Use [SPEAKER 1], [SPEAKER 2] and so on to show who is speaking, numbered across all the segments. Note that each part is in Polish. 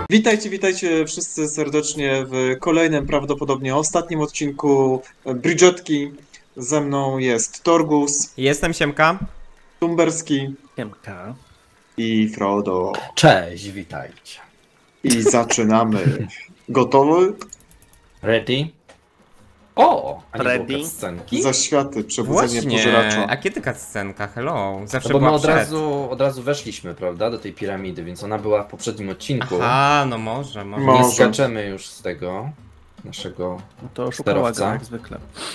[SPEAKER 1] Witajcie wszyscy serdecznie w kolejnym, prawdopodobnie ostatnim odcinku Bridgetki. Ze mną jest Torgus,
[SPEAKER 2] Jestem Siemka.
[SPEAKER 1] Tumberski
[SPEAKER 3] Siemka.
[SPEAKER 1] i Frodo.
[SPEAKER 3] Cześć, witajcie.
[SPEAKER 1] I zaczynamy. Gotowy?
[SPEAKER 3] Ready? O! A nie
[SPEAKER 4] Ready?
[SPEAKER 3] było cutscenki?
[SPEAKER 1] Zaświaty, przebudzenie
[SPEAKER 2] Właśnie.
[SPEAKER 1] pożeracza.
[SPEAKER 2] A kiedy cutscenka? Hello. Zawsze
[SPEAKER 3] No bo my
[SPEAKER 2] była
[SPEAKER 3] od
[SPEAKER 2] przed.
[SPEAKER 3] razu weszliśmy, prawda, do tej piramidy, więc ona była w poprzednim odcinku.
[SPEAKER 2] Aha, no może.
[SPEAKER 1] Mo-
[SPEAKER 3] Nie
[SPEAKER 1] Może.
[SPEAKER 3] skaczemy już z tego naszego
[SPEAKER 4] No to szukała go
[SPEAKER 3] sterowca.
[SPEAKER 4] jak zwykle.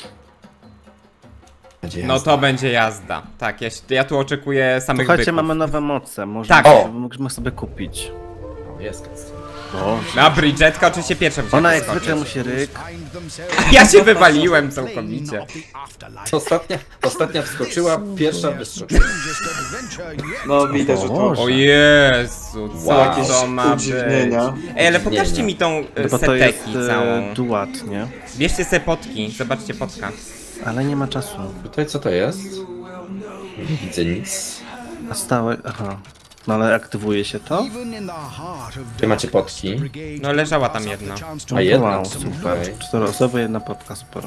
[SPEAKER 3] Będzie
[SPEAKER 2] No
[SPEAKER 3] jazda.
[SPEAKER 2] to będzie jazda. Tak, ja tu oczekuję samych
[SPEAKER 4] Słuchajcie,
[SPEAKER 2] byków.
[SPEAKER 4] mamy nowe moce,
[SPEAKER 2] Tak.
[SPEAKER 4] możemy sobie kupić.
[SPEAKER 3] O, jest cutscenka.
[SPEAKER 2] No, Bridgetka oczywiście pierwsza musiała
[SPEAKER 4] Ona jak
[SPEAKER 2] wyskoczyć.
[SPEAKER 4] zwykle musi ryk.
[SPEAKER 2] Ja się wywaliłem całkowicie.
[SPEAKER 3] Ostatnia wskoczyła, pierwsza wyskoczyła.
[SPEAKER 1] No widać, że to
[SPEAKER 4] Boże.
[SPEAKER 2] O Jezu, co
[SPEAKER 3] Wow.
[SPEAKER 1] jakieś
[SPEAKER 2] to ma być?
[SPEAKER 1] udziwnienia.
[SPEAKER 2] Ej, ale pokażcie
[SPEAKER 3] Nie.
[SPEAKER 2] mi tą
[SPEAKER 4] No bo to jest
[SPEAKER 2] seteki całą.
[SPEAKER 4] duat, nie?
[SPEAKER 2] Bierzcie sobie potki, zobaczcie potka.
[SPEAKER 4] Ale nie ma czasu.
[SPEAKER 3] Tutaj co to jest? Nie widzę nic.
[SPEAKER 4] A stałe... Aha. No ale aktywuje się to?
[SPEAKER 3] Czy macie potki?
[SPEAKER 2] No leżała tam jedna.
[SPEAKER 3] A jedna?
[SPEAKER 4] Wow, super.
[SPEAKER 3] Okej.
[SPEAKER 4] 4 osoby, jedna podka, super.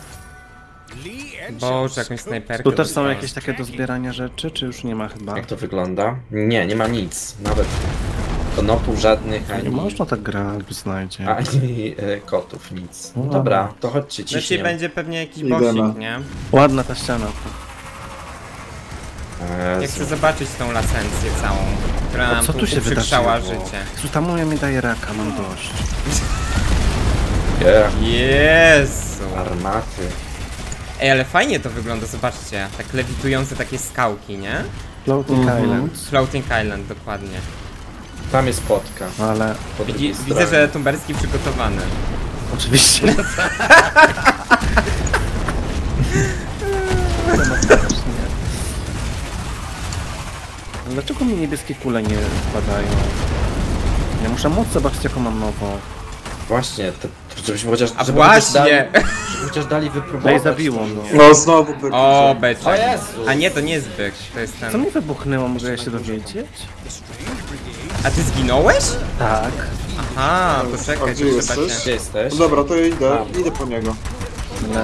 [SPEAKER 2] Boże, jakąś snajperkę.
[SPEAKER 4] Tu też są
[SPEAKER 2] dostałem.
[SPEAKER 4] jakieś takie do zbierania rzeczy, czy już nie ma chyba?
[SPEAKER 3] Jak to wygląda? Nie ma nic. Nawet konopów żadnych,
[SPEAKER 4] Nie
[SPEAKER 3] ani...
[SPEAKER 4] można tak grać, znajdzie.
[SPEAKER 3] Ani kotów, nic. No
[SPEAKER 4] No
[SPEAKER 3] dobra, to chodźcie,
[SPEAKER 2] Znaczy
[SPEAKER 3] ciśniemy.
[SPEAKER 2] będzie pewnie jakiś
[SPEAKER 1] Idziemy.
[SPEAKER 2] bossik, nie?
[SPEAKER 4] Ładna ta ściana.
[SPEAKER 2] Ja chcę zobaczyć tą lasencję całą, która
[SPEAKER 4] A
[SPEAKER 2] nam
[SPEAKER 4] co tu się
[SPEAKER 2] uprzykrzała
[SPEAKER 4] wydarzyło?
[SPEAKER 2] życie.
[SPEAKER 4] Jezu, ta moja mi daje raka, mam dość.
[SPEAKER 2] Jezu!
[SPEAKER 3] Armaty.
[SPEAKER 2] Ej, ale fajnie to wygląda, zobaczcie. Tak lewitujące takie skałki, nie?
[SPEAKER 4] Floating Islands.
[SPEAKER 2] Floating Island, dokładnie.
[SPEAKER 3] Tam jest spotka.
[SPEAKER 4] Ale
[SPEAKER 3] Po drugiej
[SPEAKER 2] Widzę,
[SPEAKER 3] stronie.
[SPEAKER 2] że Tumberski przygotowany.
[SPEAKER 4] oczywiście. Dlaczego mi niebieskie kule nie wpadają? Ja muszę móc zobaczyć jaką mam nową.
[SPEAKER 3] Właśnie, żebyśmy chociaż...
[SPEAKER 2] A
[SPEAKER 3] żeby chociaż dali,
[SPEAKER 2] właśnie!
[SPEAKER 3] żeby chociaż dali wypróbować.
[SPEAKER 4] No i zabiło mnie.
[SPEAKER 1] No znowu byk.
[SPEAKER 2] O, beczek.
[SPEAKER 3] O Jezu!
[SPEAKER 2] A nie, to nie jest byk, to jest
[SPEAKER 4] Co
[SPEAKER 2] ten...
[SPEAKER 4] mi wybuchnęło, mogę ja się dowiedzieć?
[SPEAKER 2] A ty zginąłeś?
[SPEAKER 4] Tak.
[SPEAKER 2] Aha, to
[SPEAKER 1] A
[SPEAKER 2] czekaj,
[SPEAKER 1] gdzie
[SPEAKER 2] to
[SPEAKER 1] jesteś?
[SPEAKER 2] trzeba
[SPEAKER 3] Gdzie
[SPEAKER 2] cię...
[SPEAKER 3] jesteś?
[SPEAKER 1] No dobra, to ja idę po niego.
[SPEAKER 4] Ale...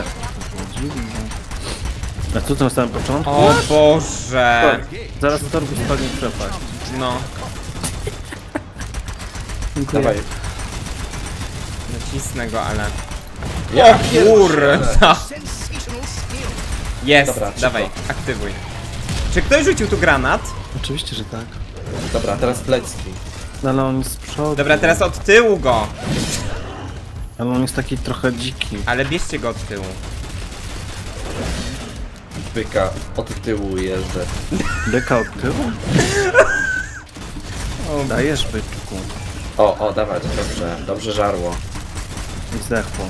[SPEAKER 4] A co to na samym początku?
[SPEAKER 2] O Boże!
[SPEAKER 1] Tak.
[SPEAKER 4] Zaraz torbu spadnie w przepaść.
[SPEAKER 2] No,
[SPEAKER 4] Dziękuję.
[SPEAKER 3] Dawaj.
[SPEAKER 2] nacisnę go, ale...
[SPEAKER 3] Ja
[SPEAKER 2] Kurwa! Jest,
[SPEAKER 3] Dobra, szybko.
[SPEAKER 2] dawaj, aktywuj. Czy ktoś rzucił tu granat?
[SPEAKER 4] Oczywiście, że tak.
[SPEAKER 3] Dobra, teraz plecki.
[SPEAKER 4] No ale on jest z przodu.
[SPEAKER 2] Dobra, teraz od tyłu go!
[SPEAKER 4] Ale on jest taki trochę dziki.
[SPEAKER 2] Ale bierzcie go od tyłu.
[SPEAKER 3] Byka od tyłu jeżdżę.
[SPEAKER 4] Deka od tyłu? Dajesz byczku.
[SPEAKER 3] O, dawać, dobrze. Dobrze żarło.
[SPEAKER 4] I zdechło.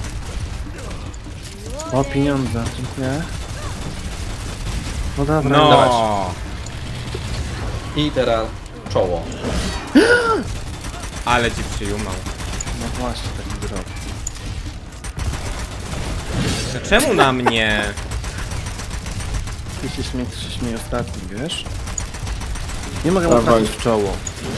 [SPEAKER 4] O, pieniądze. Dziękuję. No dobra.
[SPEAKER 2] No!
[SPEAKER 3] Dawać. I teraz czoło.
[SPEAKER 2] Ale ci przyjumał.
[SPEAKER 4] No właśnie, taki drog.
[SPEAKER 2] To czemu na mnie?
[SPEAKER 4] Ty się śmieje ostatni, wiesz? Nie mogę mu
[SPEAKER 1] Dawaj.
[SPEAKER 4] trafić w czoło.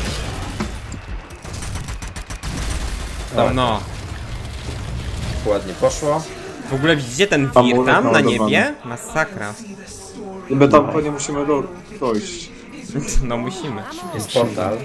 [SPEAKER 2] O
[SPEAKER 3] Dawaj.
[SPEAKER 2] no.
[SPEAKER 3] Ładnie poszło.
[SPEAKER 2] W ogóle widzicie ten wir
[SPEAKER 1] Amulet
[SPEAKER 2] tam na
[SPEAKER 1] naładowany.
[SPEAKER 2] niebie? Masakra.
[SPEAKER 1] I my tam po nie musimy dojść.
[SPEAKER 2] No musimy.
[SPEAKER 3] Jest portal.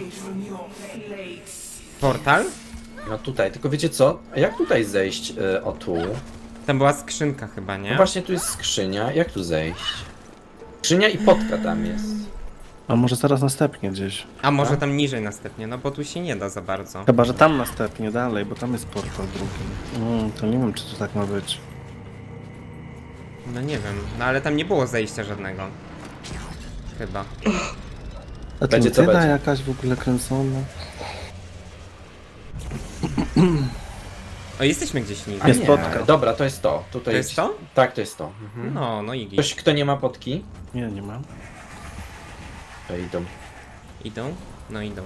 [SPEAKER 2] Portal?
[SPEAKER 3] No tutaj, tylko wiecie co? A jak tutaj zejść o tu?
[SPEAKER 2] Tam była skrzynka chyba,
[SPEAKER 3] No
[SPEAKER 2] nie?
[SPEAKER 3] właśnie tu jest skrzynia. Jak tu zejść? Skrzynia i potka tam jest.
[SPEAKER 4] A może zaraz następnie gdzieś.
[SPEAKER 2] A może tam niżej następnie, no bo tu się nie da za bardzo.
[SPEAKER 4] Chyba, że tam następnie dalej, bo tam jest portal drugi. To nie wiem, czy to tak ma być.
[SPEAKER 2] No nie wiem, no ale tam nie było zejścia żadnego. Chyba.
[SPEAKER 4] A
[SPEAKER 3] Będzie
[SPEAKER 4] to
[SPEAKER 3] co
[SPEAKER 4] tyda
[SPEAKER 3] będzie.
[SPEAKER 4] jakaś w ogóle kręcona.
[SPEAKER 2] O, jesteśmy gdzieś
[SPEAKER 3] A
[SPEAKER 2] niżej.
[SPEAKER 4] Jest
[SPEAKER 3] nie.
[SPEAKER 4] potka.
[SPEAKER 3] Dobra, to jest to. Tutaj
[SPEAKER 2] To jest to?
[SPEAKER 3] Tak, to jest to. Mhm.
[SPEAKER 2] No, no i git.
[SPEAKER 3] Ktoś, kto nie ma potki?
[SPEAKER 4] Nie, nie mam.
[SPEAKER 3] To idą.
[SPEAKER 2] Idą? No idą.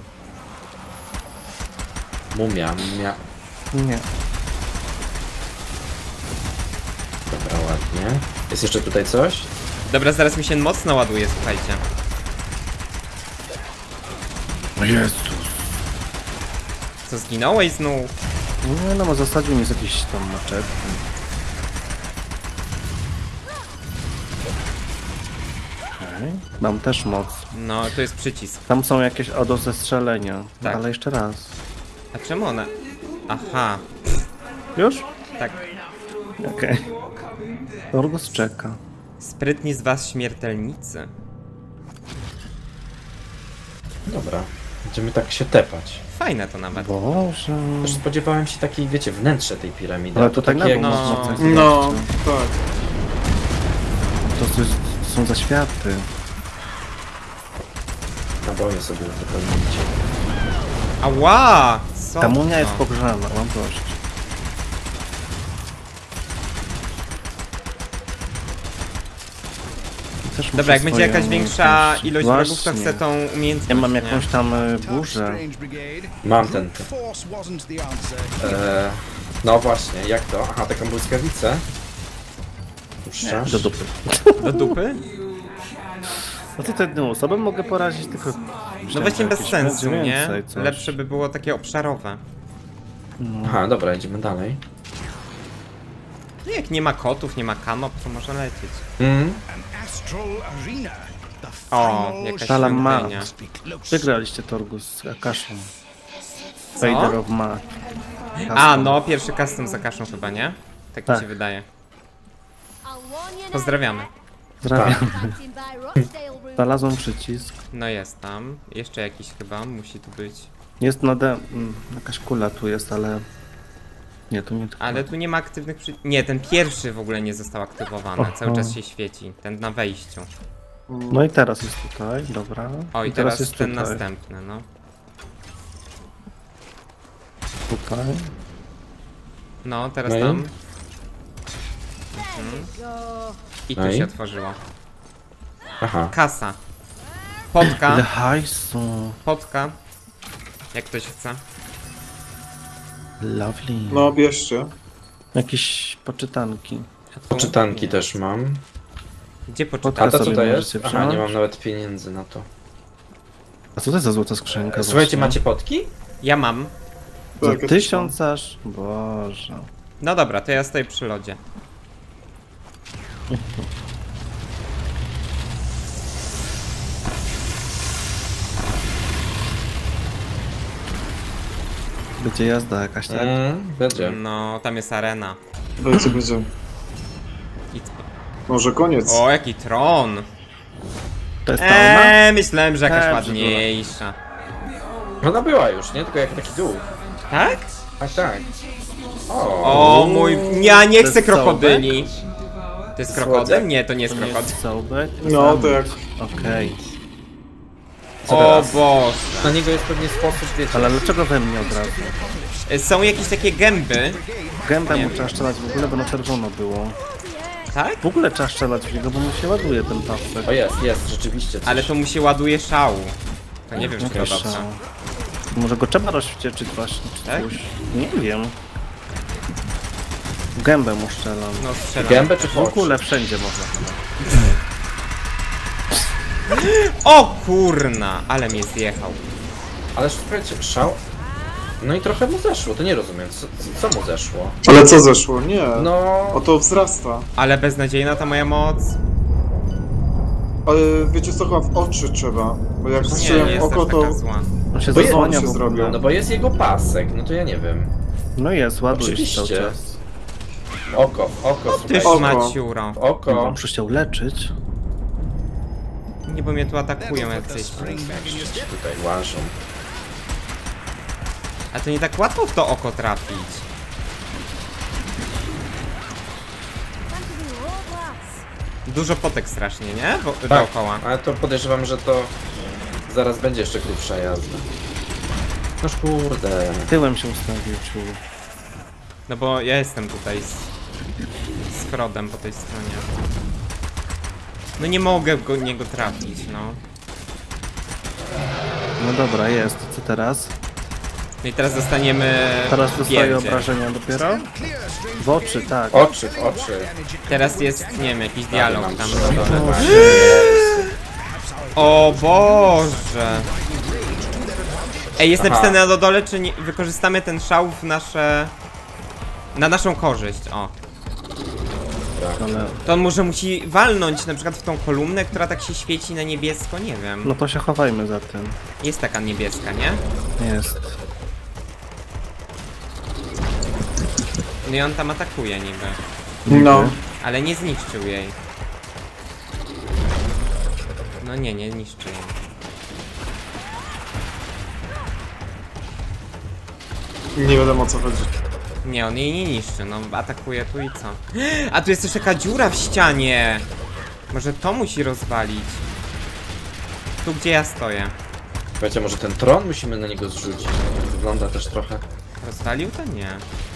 [SPEAKER 3] Mumia.
[SPEAKER 4] Nie.
[SPEAKER 3] Dobra, ładnie. Jest jeszcze tutaj coś?
[SPEAKER 2] Dobra, zaraz mi się mocno ładuje, słuchajcie.
[SPEAKER 4] O Jezus.
[SPEAKER 2] Co, zginąłeś znów?
[SPEAKER 4] Nie no, zasadził mi z jakiejś tam maczety. Okej. Mam też moc.
[SPEAKER 2] No, to jest przycisk.
[SPEAKER 4] Tam są jakieś do zestrzelenia.
[SPEAKER 2] Tak.
[SPEAKER 4] Ale jeszcze raz.
[SPEAKER 2] A czemu one... Aha,
[SPEAKER 4] Już?
[SPEAKER 2] tak.
[SPEAKER 4] Okej. Torgus czeka.
[SPEAKER 2] Sprytni z was śmiertelnicy.
[SPEAKER 3] Dobra, będziemy tak się tepać.
[SPEAKER 2] Fajne to nawet.
[SPEAKER 4] Boże.
[SPEAKER 3] Też spodziewałem się takiej, wiecie, wnętrze tej piramidy.
[SPEAKER 4] Ale
[SPEAKER 3] a to
[SPEAKER 4] tutaj na
[SPEAKER 3] takie
[SPEAKER 4] dół
[SPEAKER 3] jak...
[SPEAKER 4] można
[SPEAKER 2] No.
[SPEAKER 4] coś
[SPEAKER 1] No,
[SPEAKER 4] zobaczyć.
[SPEAKER 1] tak.
[SPEAKER 4] To są zaświaty.
[SPEAKER 3] Naboje sobie wypełnicie.
[SPEAKER 2] Ała! Co?
[SPEAKER 4] Ta munia jest
[SPEAKER 2] to?
[SPEAKER 4] pogrzana, mam dość. Też muszę
[SPEAKER 2] Dobra, jak będzie
[SPEAKER 4] swoje
[SPEAKER 2] jakaś większa
[SPEAKER 4] umiejętności.
[SPEAKER 2] ilość wrogów, to
[SPEAKER 4] Właśnie.
[SPEAKER 2] chcę tą umiejętność.
[SPEAKER 4] Ja mam
[SPEAKER 2] nie?
[SPEAKER 4] jakąś tam burzę.
[SPEAKER 3] Mam ten. No właśnie, jak to? Aha, taką błyskawicę. Puszczasz?
[SPEAKER 4] Do dupy.
[SPEAKER 2] Do dupy?
[SPEAKER 4] No to jedną osobę mogę porazić, tylko...
[SPEAKER 2] No właśnie bez
[SPEAKER 4] jakieś
[SPEAKER 2] sensu,
[SPEAKER 4] będzie
[SPEAKER 2] nie?
[SPEAKER 4] więcej, coś.
[SPEAKER 2] Lepsze by było takie obszarowe.
[SPEAKER 3] Aha, dobra, idziemy dalej.
[SPEAKER 2] No jak nie ma kotów, nie ma kanop, to może lecieć. O, jakaś
[SPEAKER 4] Salama.
[SPEAKER 2] świątynia.
[SPEAKER 4] Wygraliście Torgus z Akaszą. Vader of Math.
[SPEAKER 2] A, no, pierwszy custom z Akaszą chyba, nie? Tak mi
[SPEAKER 4] Tak.
[SPEAKER 2] się wydaje. Pozdrawiamy.
[SPEAKER 4] Pozdrawiam. Znalazłem przycisk.
[SPEAKER 2] No jest tam. Jeszcze jakiś chyba, musi tu być.
[SPEAKER 4] Jest jakaś kula tu jest, ale... Nie, tu nie tylko.
[SPEAKER 2] Ale tu nie ma aktywnych Nie, ten pierwszy w ogóle nie został aktywowany.
[SPEAKER 4] Aha.
[SPEAKER 2] Cały czas się świeci. Ten na wejściu.
[SPEAKER 4] No i teraz jest tutaj, dobra.
[SPEAKER 2] O, i teraz
[SPEAKER 4] jest
[SPEAKER 2] ten
[SPEAKER 4] tutaj.
[SPEAKER 2] następny, no.
[SPEAKER 4] Tutaj.
[SPEAKER 2] No, teraz
[SPEAKER 3] No i?
[SPEAKER 2] tam. I tu
[SPEAKER 3] No i?
[SPEAKER 2] się otworzyło.
[SPEAKER 3] Aha.
[SPEAKER 2] Kasa.
[SPEAKER 4] Ile
[SPEAKER 2] Potka.
[SPEAKER 4] hajsu.
[SPEAKER 2] Potka. Jak ktoś chce.
[SPEAKER 4] Lovely.
[SPEAKER 1] No, bierzcie.
[SPEAKER 4] Jakieś poczytanki.
[SPEAKER 2] A tu?
[SPEAKER 3] Poczytanki
[SPEAKER 2] Nie.
[SPEAKER 3] też mam.
[SPEAKER 2] Gdzie
[SPEAKER 3] A
[SPEAKER 2] poczytanki?
[SPEAKER 3] to co
[SPEAKER 4] sobie
[SPEAKER 3] to jest?
[SPEAKER 4] możecie
[SPEAKER 3] Aha, nie
[SPEAKER 4] wziąć.
[SPEAKER 3] mam nawet pieniędzy na to.
[SPEAKER 4] A co to jest za złota skrzynka?
[SPEAKER 3] Słuchajcie,
[SPEAKER 4] właśnie?
[SPEAKER 3] macie potki?
[SPEAKER 2] Ja mam.
[SPEAKER 4] Za
[SPEAKER 1] Tak, ja
[SPEAKER 4] 1000 aż? Boże.
[SPEAKER 2] No dobra, to ja stoję przy lodzie.
[SPEAKER 4] Będzie jazda jakaś, tak?
[SPEAKER 3] Będzie.
[SPEAKER 2] No, tam jest arena.
[SPEAKER 1] Będzie, będzie.
[SPEAKER 2] I...
[SPEAKER 1] Może koniec.
[SPEAKER 2] O, jaki tron!
[SPEAKER 4] To jest ta ona?
[SPEAKER 2] Myślałem, że jakaś
[SPEAKER 4] że
[SPEAKER 2] ładniejsza.
[SPEAKER 3] Ona była już, nie? Tylko jak taki dół.
[SPEAKER 2] Tak?
[SPEAKER 3] Tak, tak.
[SPEAKER 2] O mój... Ja nie
[SPEAKER 4] To
[SPEAKER 2] chcę
[SPEAKER 4] jest
[SPEAKER 2] krokodyli. To jest krokodyl?
[SPEAKER 3] Słodziak.
[SPEAKER 2] Nie, to nie jest
[SPEAKER 4] To nie
[SPEAKER 2] krokodyl.
[SPEAKER 4] jest sołbek?
[SPEAKER 1] No, tak.
[SPEAKER 4] Okej.
[SPEAKER 3] Co
[SPEAKER 2] O
[SPEAKER 3] teraz?
[SPEAKER 2] Boże.
[SPEAKER 3] Na niego jest pewnie sposób, wiecie.
[SPEAKER 4] Ale dlaczego we mnie od razu?
[SPEAKER 2] Są jakieś takie gęby.
[SPEAKER 4] Gębę
[SPEAKER 2] Nie
[SPEAKER 4] mu
[SPEAKER 2] wiem.
[SPEAKER 4] trzeba strzelać w ogóle, bo na czerwono było.
[SPEAKER 2] Tak?
[SPEAKER 4] W ogóle trzeba strzelać w niego, bo mu się ładuje ten pasek.
[SPEAKER 3] O jest, rzeczywiście. Coś.
[SPEAKER 2] Ale to mu się ładuje szału. To nie wiem, czy to
[SPEAKER 4] Jakaś
[SPEAKER 2] dobrze.
[SPEAKER 4] szała. Może go trzeba rozwścieczyć właśnie, czy
[SPEAKER 2] Tak?
[SPEAKER 4] coś. Nie wiem. W gębę mu strzelam.
[SPEAKER 2] No strzelam.
[SPEAKER 3] Gębę czy
[SPEAKER 4] W
[SPEAKER 3] oczy?
[SPEAKER 4] ogóle wszędzie można chyba.
[SPEAKER 2] O kurna! Ale mnie zjechał.
[SPEAKER 3] Ale słuchajcie, szał... No i trochę mu zeszło, to nie rozumiem. Co mu zeszło?
[SPEAKER 1] Ale co zeszło? Nie.
[SPEAKER 3] No...
[SPEAKER 1] Oto wzrasta.
[SPEAKER 2] Ale beznadziejna ta moja moc.
[SPEAKER 1] Ale wiecie co, chyba w oczy trzeba. Bo jak
[SPEAKER 2] Nie, nie
[SPEAKER 1] strzeliłem w
[SPEAKER 2] jest
[SPEAKER 1] oko,
[SPEAKER 2] aż
[SPEAKER 1] to...
[SPEAKER 2] taka zła.
[SPEAKER 4] On się
[SPEAKER 3] Bo jest-
[SPEAKER 4] zasłania
[SPEAKER 1] on się
[SPEAKER 4] w ogóle.
[SPEAKER 1] zrobił.
[SPEAKER 3] No bo jest jego pasek, no to ja nie wiem.
[SPEAKER 4] No jest, ładuje się cały
[SPEAKER 3] Oczywiście.
[SPEAKER 4] czas.
[SPEAKER 3] Oko,
[SPEAKER 2] Ty
[SPEAKER 3] słuchajcie.
[SPEAKER 2] szmaciuro.
[SPEAKER 3] W oko.
[SPEAKER 4] On muszę się uleczyć.
[SPEAKER 2] Nie, bo mnie tu atakują jacyś.
[SPEAKER 3] Tutaj łażą.
[SPEAKER 2] A to nie tak łatwo w to oko trafić. Dużo potek strasznie, nie? Dookoła.
[SPEAKER 3] Ale to podejrzewam, że to zaraz będzie jeszcze grubsza jazda. Noż kurde.
[SPEAKER 4] Tyłem się ustawił, czuł.
[SPEAKER 2] No bo ja jestem tutaj z Frodem po tej stronie. No nie mogę go niego trafić, no.
[SPEAKER 4] No dobra, jest. Co teraz?
[SPEAKER 2] No i teraz dostaniemy
[SPEAKER 4] Teraz dostaję
[SPEAKER 2] pierdziel.
[SPEAKER 4] obrażenia dopiero? W oczy, tak.
[SPEAKER 3] Oczy, w oczy.
[SPEAKER 2] Teraz jest, nie wiem, jakiś dialog
[SPEAKER 3] Mam
[SPEAKER 2] tam.
[SPEAKER 3] przeładowywanie.
[SPEAKER 2] O Boże! Ej, jest
[SPEAKER 3] Aha.
[SPEAKER 2] napisane na dole, czy nie, wykorzystamy ten szał w nasze... Na naszą korzyść, o.
[SPEAKER 4] Ale
[SPEAKER 2] To on może musi walnąć na przykład w tą kolumnę, która tak się świeci na niebiesko, nie wiem.
[SPEAKER 4] no to się chowajmy za tym.
[SPEAKER 2] Jest taka niebieska, nie?
[SPEAKER 4] Jest.
[SPEAKER 2] No i on tam atakuje niby.
[SPEAKER 1] No.
[SPEAKER 2] Ale nie zniszczył jej. No nie zniszczył jej.
[SPEAKER 1] Nie wiadomo o co chodzi.
[SPEAKER 2] Nie, on jej nie niszczy, no atakuje tu i co? A tu jest też taka dziura w ścianie! Może to musi rozwalić. Tu gdzie ja stoję.
[SPEAKER 3] Wiecie, może ten tron musimy na niego zrzucić. Wygląda też trochę.
[SPEAKER 2] Rozwalił to? Nie.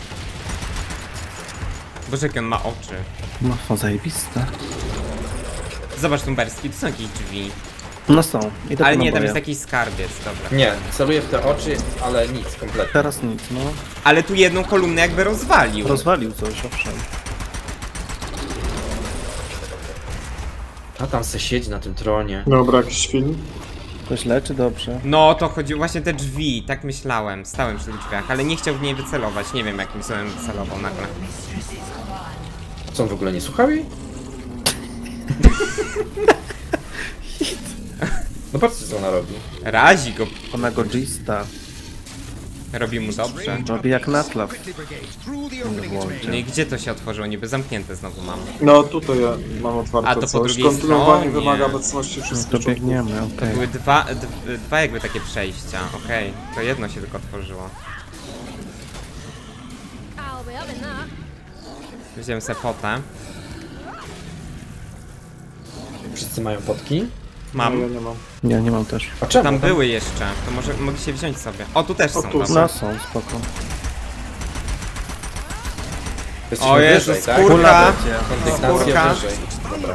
[SPEAKER 2] Boże, jak on ma oczy.
[SPEAKER 4] No, to zajebiste.
[SPEAKER 2] Zobacz, Tumberski, tu są jakieś drzwi.
[SPEAKER 4] No są. I to
[SPEAKER 2] Ale nie, tam
[SPEAKER 4] naboje.
[SPEAKER 2] jest jakiś skarbiec, dobra.
[SPEAKER 3] Nie, celuję w te oczy, ale nic, kompletnie.
[SPEAKER 4] Teraz nic, no.
[SPEAKER 2] Ale tu jedną kolumnę jakby rozwalił.
[SPEAKER 4] Rozwalił coś, owszem.
[SPEAKER 3] A tam se siedzi na tym tronie.
[SPEAKER 1] Dobra, jakiś film.
[SPEAKER 4] To źle czy dobrze?
[SPEAKER 2] No, to chodziło właśnie te drzwi, tak myślałem. Stałem przy tych drzwiach, ale nie chciał w niej wycelować. Nie wiem, jakim celem wycelował nagle.
[SPEAKER 3] Co, on w ogóle nie słuchał jej? No patrzcie, co ona robi.
[SPEAKER 2] Razi go,
[SPEAKER 4] Ona go gista.
[SPEAKER 2] robi mu dobrze.
[SPEAKER 4] Robi jak natlaf.
[SPEAKER 2] No i gdzie to się otworzyło? Niby zamknięte znowu mam.
[SPEAKER 1] No tutaj ja mam otwarte
[SPEAKER 2] A, to po
[SPEAKER 1] coś.
[SPEAKER 2] drugiej
[SPEAKER 1] Kontynuowanie
[SPEAKER 2] stronie.
[SPEAKER 1] wymaga obecności
[SPEAKER 4] No
[SPEAKER 1] wszystkich
[SPEAKER 4] to
[SPEAKER 1] członków.
[SPEAKER 4] biegniemy, okej.
[SPEAKER 2] Były dwa jakby takie przejścia, okej. To jedno się tylko otworzyło.
[SPEAKER 5] I'll be up in that.
[SPEAKER 2] Wziąłem sobie potę.
[SPEAKER 3] Wszyscy mają potki?
[SPEAKER 1] No, ja
[SPEAKER 2] Mam.
[SPEAKER 1] nie mam.
[SPEAKER 4] Ja nie mam też.
[SPEAKER 3] A czemu?
[SPEAKER 2] Tam były jeszcze, to może mogli się wziąć sobie. O, tu też
[SPEAKER 1] O,
[SPEAKER 2] są,
[SPEAKER 1] tu
[SPEAKER 2] dobra.
[SPEAKER 4] No są, spoko.
[SPEAKER 3] Jesteśmy
[SPEAKER 2] O Jezu,
[SPEAKER 3] wyżej, tak?
[SPEAKER 2] skórka!
[SPEAKER 4] Kula będzie.
[SPEAKER 3] Kondygnację
[SPEAKER 2] skórka.
[SPEAKER 3] wyżej. Dobra.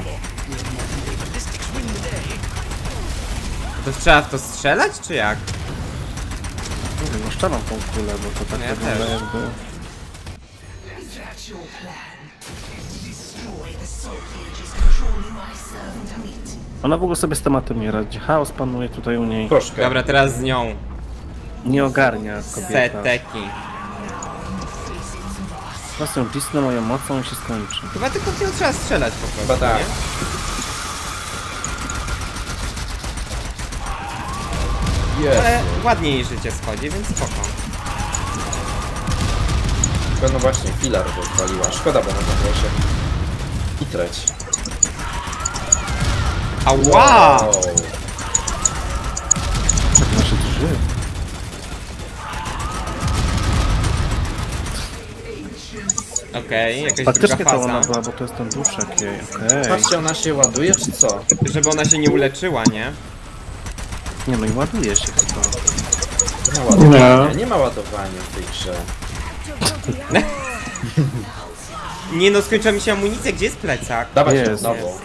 [SPEAKER 2] To trzeba w to strzelać, czy jak?
[SPEAKER 4] No szczelam tą kulę, bo to tak
[SPEAKER 2] Ja
[SPEAKER 4] wygląda
[SPEAKER 2] też.
[SPEAKER 4] jakby... Ona w ogóle sobie z tematem nie radzi. Chaos panuje tutaj u niej.
[SPEAKER 3] Troszkę.
[SPEAKER 2] Dobra, teraz z nią.
[SPEAKER 4] Nie ogarnia kobieta.
[SPEAKER 2] Seteki.
[SPEAKER 4] Teraz ją cisnę moją mocą i się skończy.
[SPEAKER 2] Chyba tylko w nią trzeba strzelać po prostu,
[SPEAKER 3] Chyba tak.
[SPEAKER 2] nie?
[SPEAKER 3] Jest.
[SPEAKER 2] Ale ładnie jej życie schodzi, więc spoko.
[SPEAKER 3] Tylko no właśnie, filar rozwaliła. Szkoda, bo można było się itreć.
[SPEAKER 2] Ała!
[SPEAKER 4] Tak nasze drży.
[SPEAKER 2] Okej, jakaś
[SPEAKER 4] Faktycznie
[SPEAKER 2] druga
[SPEAKER 4] to ona
[SPEAKER 2] faza.
[SPEAKER 4] była, bo to jest ten duszek jej. Okej.
[SPEAKER 3] Patrzcie, ona się ładuje, czy co?
[SPEAKER 2] Żeby ona się nie uleczyła, nie?
[SPEAKER 4] Nie no i ładuje się chyba.
[SPEAKER 3] Nie ma ładowania. Nie ma ładowania w tej grze.
[SPEAKER 2] Nie no, skończyła mi się amunicja, gdzie jest plecak?
[SPEAKER 3] Dawać
[SPEAKER 4] Jest.
[SPEAKER 3] ją znowu.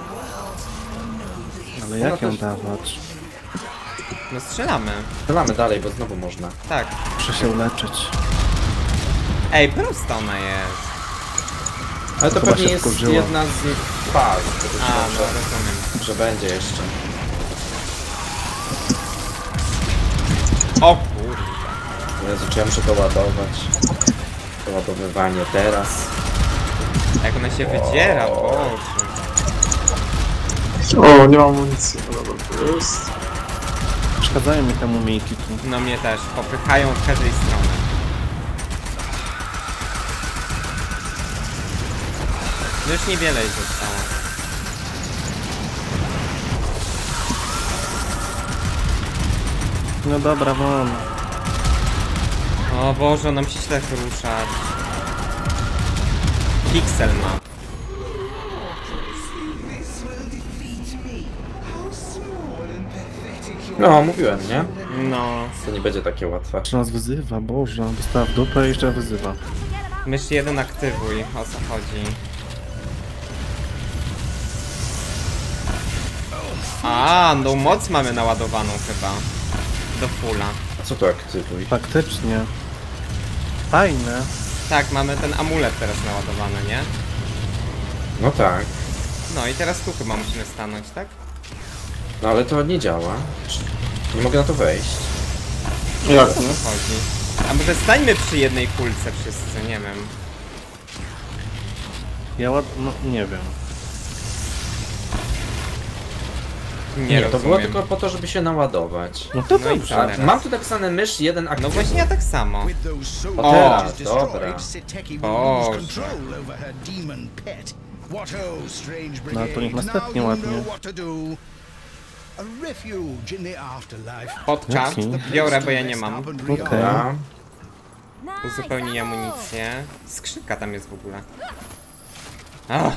[SPEAKER 4] Ale jak
[SPEAKER 3] No
[SPEAKER 4] ją
[SPEAKER 3] też-
[SPEAKER 4] dawać?
[SPEAKER 2] No strzelamy.
[SPEAKER 3] Strzelamy dalej, bo znowu można.
[SPEAKER 2] Tak.
[SPEAKER 4] Muszę się uleczyć.
[SPEAKER 2] Ej, prosta ona jest.
[SPEAKER 3] Ale to
[SPEAKER 4] Chyba
[SPEAKER 3] pewnie
[SPEAKER 4] się
[SPEAKER 3] jest
[SPEAKER 4] wkurzyła.
[SPEAKER 3] jedna z faz, tego
[SPEAKER 2] A, no
[SPEAKER 3] że,
[SPEAKER 2] rozumiem.
[SPEAKER 3] że będzie jeszcze.
[SPEAKER 2] O kurde.
[SPEAKER 3] Jezu, czy ja muszę to ładować? To ładowywanie teraz.
[SPEAKER 2] Jak ona się wydziera, boże.
[SPEAKER 1] O, nie mam amunicji. No dobra, to jest.
[SPEAKER 4] Przeszkadzają mi temu miejki tu.
[SPEAKER 2] No mnie też, popychają z każdej strony. No już niewiele jej zostało.
[SPEAKER 4] No dobra, won.
[SPEAKER 2] O Boże, ona musi się tak ruszać. Pixel ma.
[SPEAKER 3] No, mówiłem, nie?
[SPEAKER 2] No.
[SPEAKER 3] To nie będzie takie łatwe.
[SPEAKER 4] Czy nas wyzywa? Boże, dostała w dupę i jeszcze wyzywa.
[SPEAKER 2] Mysz jeden aktywuj, o co chodzi. A, no moc mamy naładowaną chyba. Do fulla.
[SPEAKER 3] A co tu aktywuj?
[SPEAKER 4] Faktycznie. Fajne.
[SPEAKER 2] Tak, mamy ten amulet teraz naładowany, nie?
[SPEAKER 3] No tak.
[SPEAKER 2] No i teraz tu chyba musimy stanąć, tak?
[SPEAKER 3] No ale to nie działa. Nie mogę na to wejść.
[SPEAKER 1] Jak
[SPEAKER 2] O co
[SPEAKER 1] nie?
[SPEAKER 2] chodzi? A może stańmy przy jednej kulce wszyscy, nie wiem.
[SPEAKER 4] No nie wiem.
[SPEAKER 2] Nie
[SPEAKER 3] to
[SPEAKER 2] rozumiem.
[SPEAKER 3] było tylko po to, żeby się naładować.
[SPEAKER 4] No to
[SPEAKER 2] No i
[SPEAKER 4] dobrze.
[SPEAKER 2] co
[SPEAKER 3] A,
[SPEAKER 2] teraz?
[SPEAKER 3] mam tu napisane mysz 1
[SPEAKER 2] No
[SPEAKER 3] aktywny.
[SPEAKER 2] właśnie ja tak samo.
[SPEAKER 3] O, teraz, dobra.
[SPEAKER 2] Boże.
[SPEAKER 4] No to niech następnie ładnie.
[SPEAKER 2] Potka.
[SPEAKER 4] Jaki?
[SPEAKER 2] Biorę, bo ja nie mam.
[SPEAKER 4] Okej.
[SPEAKER 3] Dobra.
[SPEAKER 2] Uzupełnij amunicję. Skrzynka tam jest w ogóle. Ach,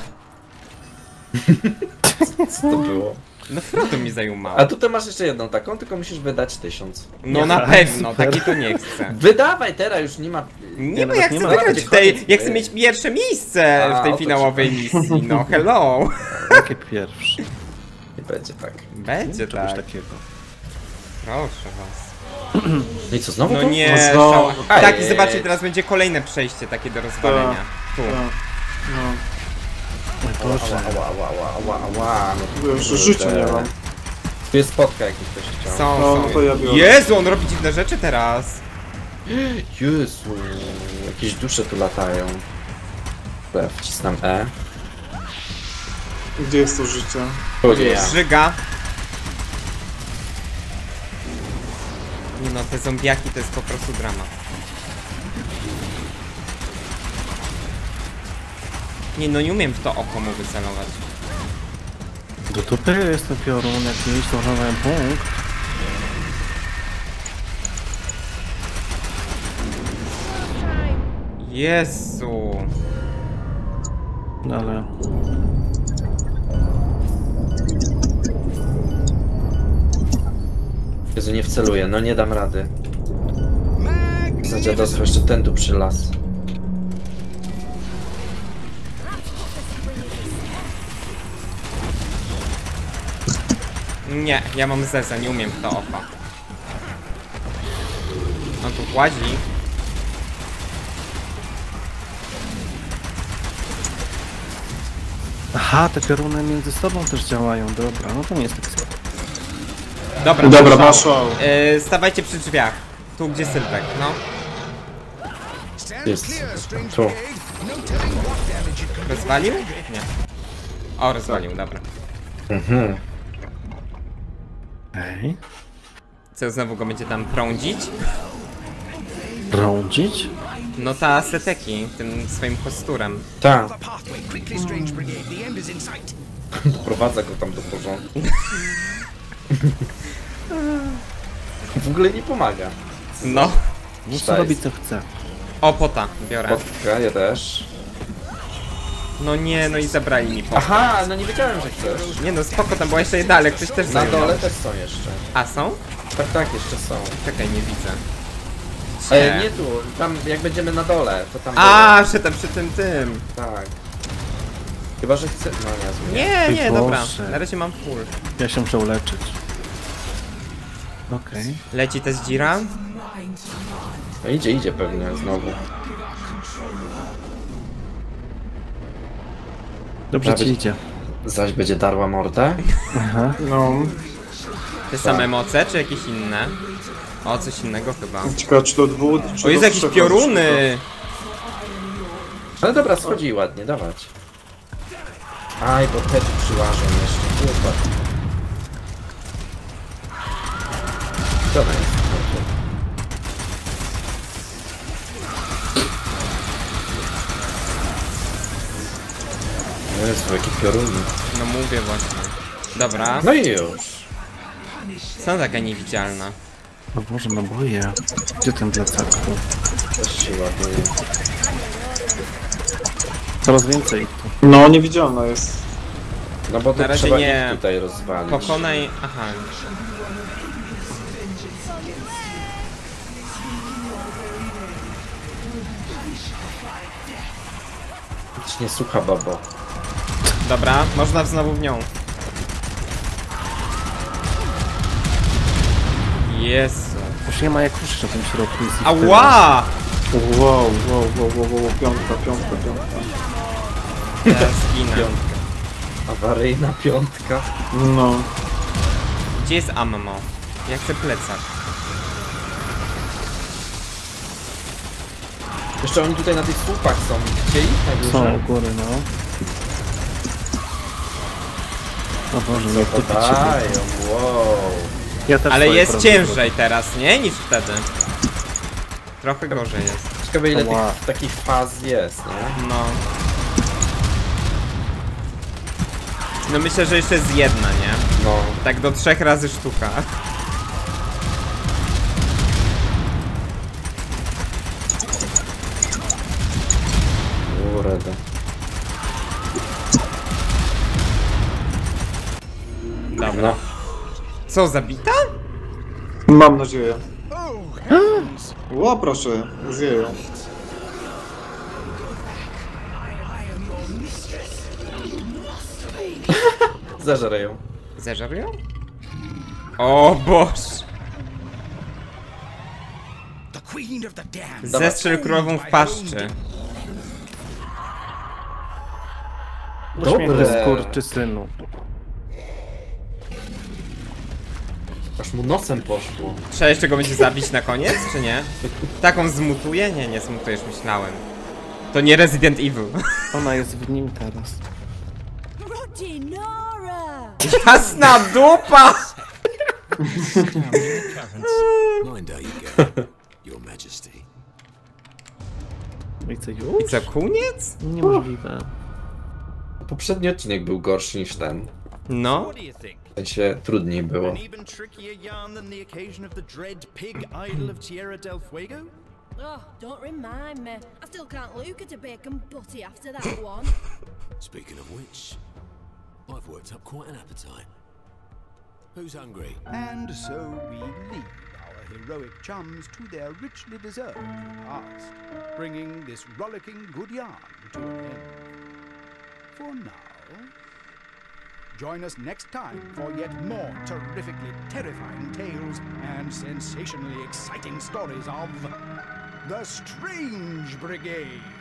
[SPEAKER 3] Co to było?
[SPEAKER 2] no Frodo mi zajął mało.
[SPEAKER 3] A tutaj masz jeszcze jedną taką, tylko musisz wydać 1000.
[SPEAKER 2] No na pewno, taki to nie chcę.
[SPEAKER 3] Wydawaj teraz, już nie ma...
[SPEAKER 2] Nie, no
[SPEAKER 4] nawet
[SPEAKER 2] ja
[SPEAKER 4] nie
[SPEAKER 2] chcę
[SPEAKER 4] ma.
[SPEAKER 2] wygrać w tej, ja chcę mieć pierwsze miejsce
[SPEAKER 3] A,
[SPEAKER 2] w tej
[SPEAKER 3] o to
[SPEAKER 2] finałowej
[SPEAKER 3] ci
[SPEAKER 2] misji, no hello.
[SPEAKER 4] Jakie pierwszy?
[SPEAKER 3] Nie będzie tak.
[SPEAKER 2] Będzie
[SPEAKER 4] Czegoś
[SPEAKER 2] tak,
[SPEAKER 4] takiego.
[SPEAKER 2] proszę was.
[SPEAKER 3] No i co, znowu
[SPEAKER 2] No
[SPEAKER 3] to?
[SPEAKER 2] nie,
[SPEAKER 1] No znowu.
[SPEAKER 2] szał... Tak, i
[SPEAKER 3] Ajej.
[SPEAKER 2] zobaczcie, teraz będzie kolejne przejście takie do rozwalenia. Tu.
[SPEAKER 1] No.
[SPEAKER 4] Oj Boże.
[SPEAKER 3] Ała, ała, ała, ała, ała. No
[SPEAKER 1] Bo już życia nie mam.
[SPEAKER 3] Tu jest spotka, jakby ktoś chciał.
[SPEAKER 2] Są,
[SPEAKER 1] No,
[SPEAKER 2] są.
[SPEAKER 1] to ja biorę.
[SPEAKER 2] Jezu, on robi dziwne rzeczy teraz.
[SPEAKER 3] Jezu, jakieś dusze tu latają. Dobra, wcisnam E.
[SPEAKER 1] Gdzie jest to życie?
[SPEAKER 3] Tu jest.
[SPEAKER 2] Żyga. Nie no, te zombiaki to jest po prostu dramat. Nie no, nie umiem w to oko mu wycelować.
[SPEAKER 4] Do dupy jest ten piorun jakiś, to używałem punkt.
[SPEAKER 2] Jezu.
[SPEAKER 4] No ale...
[SPEAKER 3] Jezu, nie wceluję, no nie dam rady. Za dziadostwo jeszcze ten tu przylas.
[SPEAKER 2] Nie, ja mam zezę, nie umiem w to oko. On tu łazi.
[SPEAKER 4] Aha, te pioruny między sobą też działają, dobra, no to nie jest tak samo.
[SPEAKER 2] Dobra,
[SPEAKER 1] Dobra,
[SPEAKER 2] szał.
[SPEAKER 1] masz szał.
[SPEAKER 2] Stawajcie przy drzwiach. Tu, gdzie Sylwek, no.
[SPEAKER 3] Jest. Tu.
[SPEAKER 2] Rozwalił? Nie. O, rozwalił, dobra.
[SPEAKER 3] Mhm.
[SPEAKER 4] Ej,
[SPEAKER 2] Co, znowu go będzie tam prądzić?
[SPEAKER 4] rądzić?
[SPEAKER 2] No ta Seteki, tym swoim kosturem.
[SPEAKER 3] Tak. Prowadza go tam do porządku. W ogóle nie pomaga.
[SPEAKER 2] No.
[SPEAKER 4] Mów co
[SPEAKER 3] Sztajs.
[SPEAKER 4] robi co chce.
[SPEAKER 2] O, pota, biorę.
[SPEAKER 3] Spotka, ja też.
[SPEAKER 2] No nie, no i zabrali mi potę.
[SPEAKER 3] Aha, no nie wiedziałem, że chcesz.
[SPEAKER 2] Nie no, spoko, tam była jeszcze jedna, ale ktoś też
[SPEAKER 3] Na
[SPEAKER 2] zajął.
[SPEAKER 3] dole też są jeszcze.
[SPEAKER 2] A, są?
[SPEAKER 3] Tak, tak, jeszcze są.
[SPEAKER 2] Czekaj, nie widzę.
[SPEAKER 3] Nie tu, tam jak będziemy na dole, to tam
[SPEAKER 2] A,
[SPEAKER 3] było.
[SPEAKER 2] że tam przy tym.
[SPEAKER 3] Tak. Chyba, że chcę... No nie,
[SPEAKER 2] Nie,
[SPEAKER 4] Oj
[SPEAKER 2] nie, dobra.
[SPEAKER 4] Boże.
[SPEAKER 2] Na razie mam full.
[SPEAKER 4] Ja się muszę uleczyć. Okej.
[SPEAKER 2] Leci ta zdzira?
[SPEAKER 3] No idzie pewnie znowu.
[SPEAKER 4] Dobrze
[SPEAKER 3] Nawet-
[SPEAKER 4] ci idzie.
[SPEAKER 3] Zaś będzie darła mordę.
[SPEAKER 4] Aha.
[SPEAKER 1] No.
[SPEAKER 2] Te same moce, czy jakieś inne? O, coś innego chyba.
[SPEAKER 1] Ciekawe, czy do dwóch, czy
[SPEAKER 2] O, jest
[SPEAKER 1] do
[SPEAKER 2] jakieś
[SPEAKER 1] trzech
[SPEAKER 2] pioruny!
[SPEAKER 3] Ale dobra, schodzi ładnie, dawać. Aj, bo te tu przyłażą jeszcze. Chłopak. Co to jest? Jezu, jakie pioruny.
[SPEAKER 2] No mówię właśnie. Dobra,
[SPEAKER 3] No i już.
[SPEAKER 2] są taka niewidzialna.
[SPEAKER 4] O Boże, no boję. Gdzie ten plecak? Tu.
[SPEAKER 3] Też się ładuje.
[SPEAKER 4] Coraz więcej ich tu.
[SPEAKER 1] No, niewidzialna jest.
[SPEAKER 3] No bo to
[SPEAKER 2] Na razie
[SPEAKER 3] trzeba
[SPEAKER 2] nie.
[SPEAKER 3] ich tutaj rozwalić.
[SPEAKER 2] Pokonaj... Aha.
[SPEAKER 3] Nic nie słucha, babo.
[SPEAKER 2] Dobra, można znowu w nią. Jezu.
[SPEAKER 4] Już nie ma jak ruszyć na tym środku. Jest ich
[SPEAKER 2] Ała!
[SPEAKER 1] Wow, piątka.
[SPEAKER 2] Ja zginę.
[SPEAKER 3] Awaryjna piątka.
[SPEAKER 1] No.
[SPEAKER 2] Gdzie jest ammo? Ja chcę plecak.
[SPEAKER 3] Jeszcze oni tutaj na tych słupach są. Widzicie ich na
[SPEAKER 4] Są
[SPEAKER 3] górze?
[SPEAKER 4] u góry, no. O Boże, nie kupić się.
[SPEAKER 3] Dają, wow.
[SPEAKER 4] Ja też
[SPEAKER 2] Ale
[SPEAKER 4] swoje
[SPEAKER 2] jest
[SPEAKER 4] prądy
[SPEAKER 2] ciężej teraz, nie? Niż wtedy. Trochę gorzej jest.
[SPEAKER 3] Ciekawe ile
[SPEAKER 4] Ła.
[SPEAKER 3] takich faz jest, nie?
[SPEAKER 2] No. No myślę, że jeszcze jest jedna, nie?
[SPEAKER 3] No.
[SPEAKER 2] Tak do 3 razy sztuka.
[SPEAKER 3] Kurde.
[SPEAKER 2] Dobra.
[SPEAKER 3] No.
[SPEAKER 2] Co, zabita?
[SPEAKER 1] Mam nadzieję. Ło, proszę, zjeją.
[SPEAKER 3] Zażerę ją.
[SPEAKER 2] Zeżarł ją? O Boż! Zestrzel królową w paszczy.
[SPEAKER 4] Śmiechy skurczysynu.
[SPEAKER 3] Aż mu nosem poszło.
[SPEAKER 2] Trzeba jeszcze go będzie zabić na koniec, czy nie? Taką zmutuje? Nie, nie zmutujesz, myślałem. To nie Resident Evil.
[SPEAKER 4] Ona jest w nim teraz.
[SPEAKER 2] Jasna dupa!
[SPEAKER 5] Mind how you go, Your Majesty.
[SPEAKER 4] I co,
[SPEAKER 2] I
[SPEAKER 4] już?
[SPEAKER 2] co, koniec?
[SPEAKER 4] Niemożliwe.
[SPEAKER 3] Poprzedni odcinek był gorszy niż ten.
[SPEAKER 2] No.
[SPEAKER 6] What do you think?
[SPEAKER 3] W sensie trudniej było.
[SPEAKER 6] An even trickier yarn than the occasion of the dread pig idol of Tierra del Fuego?
[SPEAKER 7] Oh, don't remind me. I still can't look at a bacon butty after that one.
[SPEAKER 5] Speaking of which, I've worked up quite an appetite. Who's hungry?
[SPEAKER 8] And so we leave our heroic chums to their richly deserved repast, bringing this rollicking good yarn to an end. For now, join us next time for yet more terrifically terrifying tales and sensationally exciting stories of the Strange Brigade.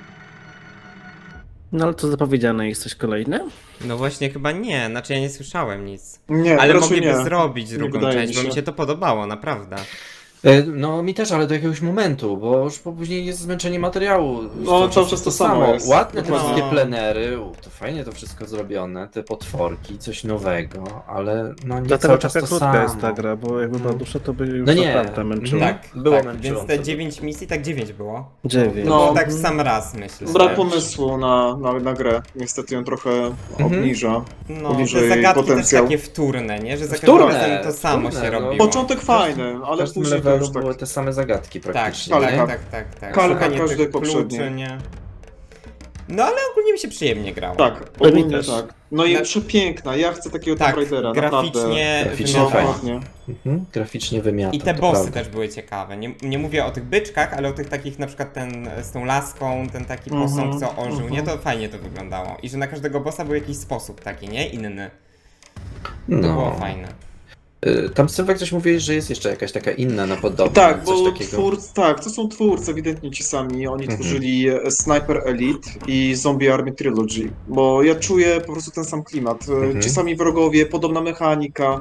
[SPEAKER 4] No ale co zapowiedziane, jest coś kolejne?
[SPEAKER 2] No właśnie chyba nie, znaczy ja nie słyszałem nic.
[SPEAKER 1] Nie,
[SPEAKER 2] Ale
[SPEAKER 1] raczej
[SPEAKER 2] mogliby
[SPEAKER 1] nie.
[SPEAKER 2] zrobić
[SPEAKER 1] Nie
[SPEAKER 2] drugą
[SPEAKER 1] wydaje
[SPEAKER 2] część,
[SPEAKER 1] mi
[SPEAKER 2] bo
[SPEAKER 1] się.
[SPEAKER 2] mi się to podobało, naprawdę.
[SPEAKER 3] No mi też, ale do jakiegoś momentu, bo już później jest zmęczenie materiału.
[SPEAKER 1] No, cały czas to samo jest.
[SPEAKER 3] Ładne te
[SPEAKER 2] No.
[SPEAKER 3] wszystkie plenery, to fajnie to wszystko zrobione, te potworki, coś nowego, ale no nie
[SPEAKER 4] Dlatego
[SPEAKER 3] cały czas
[SPEAKER 4] taka
[SPEAKER 3] to
[SPEAKER 4] krótka
[SPEAKER 3] samo.
[SPEAKER 4] jest ta gra, bo jakby była dłuższa, to by już
[SPEAKER 3] No nie.
[SPEAKER 4] naprawdę męczyło.
[SPEAKER 2] Tak,
[SPEAKER 3] Było
[SPEAKER 2] tak,
[SPEAKER 3] męczące.
[SPEAKER 2] więc te 9 misji, tak 9 było.
[SPEAKER 4] 9.
[SPEAKER 1] No.
[SPEAKER 2] No tak w sam raz, myślę.
[SPEAKER 1] Brak
[SPEAKER 2] że.
[SPEAKER 1] pomysłu na grę. Niestety ją trochę obniża.
[SPEAKER 2] No,
[SPEAKER 1] obniża
[SPEAKER 2] te
[SPEAKER 1] jej
[SPEAKER 2] zagadki
[SPEAKER 1] potencjał.
[SPEAKER 2] też takie wtórne, nie? Że za
[SPEAKER 3] Wtórne,
[SPEAKER 2] każdym razem to samo
[SPEAKER 3] wtórne,
[SPEAKER 2] się
[SPEAKER 3] no.
[SPEAKER 2] robiło.
[SPEAKER 1] Początek fajny,
[SPEAKER 3] W
[SPEAKER 1] ale
[SPEAKER 3] każdym
[SPEAKER 1] później to
[SPEAKER 3] levelu
[SPEAKER 1] już tak.
[SPEAKER 3] były te same zagadki
[SPEAKER 2] Tak,
[SPEAKER 3] praktycznie.
[SPEAKER 2] tak,
[SPEAKER 1] Kalka.
[SPEAKER 2] tak.
[SPEAKER 1] Kalka
[SPEAKER 2] Szukanie
[SPEAKER 1] każdej
[SPEAKER 2] tych
[SPEAKER 1] poprzedniej.
[SPEAKER 2] kluczy, nie? No ale ogólnie mi się przyjemnie grało.
[SPEAKER 1] Tak,
[SPEAKER 4] Mi
[SPEAKER 1] ogólnie
[SPEAKER 4] też.
[SPEAKER 1] tak. No i
[SPEAKER 2] Na-
[SPEAKER 1] przepiękna, ja chcę takiego
[SPEAKER 2] Tak,
[SPEAKER 1] Tomb Raidera,
[SPEAKER 2] graficznie,
[SPEAKER 3] Graficznie
[SPEAKER 1] naprawdę.
[SPEAKER 3] fajnie.
[SPEAKER 1] Dokładnie.
[SPEAKER 3] Graficznie wymiata.
[SPEAKER 2] I te
[SPEAKER 3] to
[SPEAKER 2] bossy
[SPEAKER 3] prawda.
[SPEAKER 2] też były ciekawe. Nie mówię o tych byczkach, ale o tych takich, na przykład ten z tą laską, ten taki posąg, co ożył, nie? To fajnie to wyglądało. I że na każdego bossa był jakiś sposób taki, nie? Inny. To było
[SPEAKER 3] No.
[SPEAKER 2] fajne.
[SPEAKER 3] Tam Sylwek coś mówiłeś, że jest jeszcze jakaś taka inna na podobnie.
[SPEAKER 1] Tak,
[SPEAKER 3] coś
[SPEAKER 1] bo
[SPEAKER 3] takiego.
[SPEAKER 1] to są twórcy, ewidentnie ci sami. Oni tworzyli Sniper Elite i Zombie Army Trilogy. Bo ja czuję po prostu ten sam klimat. Ci sami wrogowie, podobna mechanika.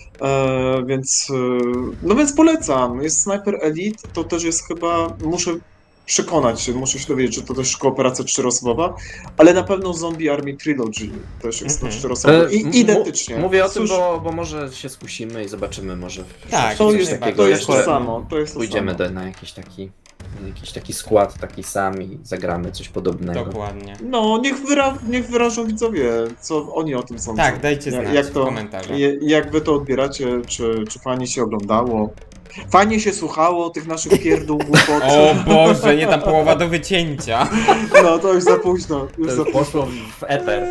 [SPEAKER 1] Więc polecam. Jest Sniper Elite, to też jest chyba, muszę się dowiedzieć, czy to też kooperacja 4-osobowa, ale na pewno Zombie Army Trilogy też jest na 4-osobowa. Identycznie.
[SPEAKER 3] Mówię o tym,
[SPEAKER 1] Cóż,
[SPEAKER 3] bo może się skusimy i zobaczymy, może
[SPEAKER 2] Tak,
[SPEAKER 1] to
[SPEAKER 2] coś
[SPEAKER 1] jest
[SPEAKER 2] takiego
[SPEAKER 1] to jest
[SPEAKER 2] jeszcze.
[SPEAKER 1] to samo. To jest to
[SPEAKER 3] pójdziemy
[SPEAKER 1] samo.
[SPEAKER 3] na jakiś taki skład, taki sam i zagramy coś podobnego.
[SPEAKER 2] Dokładnie.
[SPEAKER 1] No, niech wyrażą widzowie, co oni o tym sądzą.
[SPEAKER 2] Tak, dajcie znać
[SPEAKER 1] jak
[SPEAKER 2] w
[SPEAKER 1] to,
[SPEAKER 2] komentarzach.
[SPEAKER 1] Jak wy to odbieracie, czy fajnie się oglądało? Fajnie się słuchało tych naszych pierdół, głupot.
[SPEAKER 2] O Boże, nie ta połowa do wycięcia.
[SPEAKER 1] No, to już za późno. Już za
[SPEAKER 3] To poszło w eter.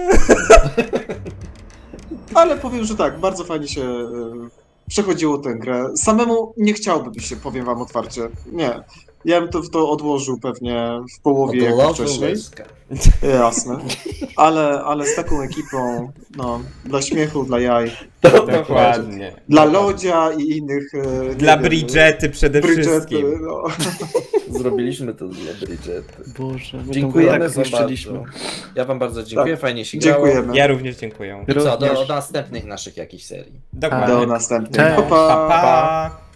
[SPEAKER 1] Ale powiem, że tak, bardzo fajnie się przechodziło tę grę. Samemu nie chciałbym się, powiem wam otwarcie. Nie. Ja bym to odłożył pewnie w połowie jak wcześniej. Jasne. Ale z taką ekipą, no, dla śmiechu, dla jaj,
[SPEAKER 2] Dokładnie.
[SPEAKER 1] dla Lodzia i innych...
[SPEAKER 2] Dla
[SPEAKER 1] nie wiem,
[SPEAKER 2] Bridgety przede
[SPEAKER 1] Bridgety,
[SPEAKER 2] wszystkim.
[SPEAKER 1] no.
[SPEAKER 3] Zrobiliśmy to dla Bridget.
[SPEAKER 4] Boże, my
[SPEAKER 3] Dziękujemy
[SPEAKER 4] tak
[SPEAKER 3] za
[SPEAKER 4] niszczyliśmy.
[SPEAKER 3] bardzo. Ja wam bardzo dziękuję,
[SPEAKER 1] Tak.
[SPEAKER 3] fajnie się grało.
[SPEAKER 1] Dziękujemy.
[SPEAKER 2] Ja również dziękuję.
[SPEAKER 3] I co, do
[SPEAKER 4] Również.
[SPEAKER 3] następnych naszych jakichś serii.
[SPEAKER 1] Do
[SPEAKER 2] Dokładnie.
[SPEAKER 1] następnych.
[SPEAKER 4] Cześć.
[SPEAKER 1] Pa, pa.
[SPEAKER 2] Pa, pa.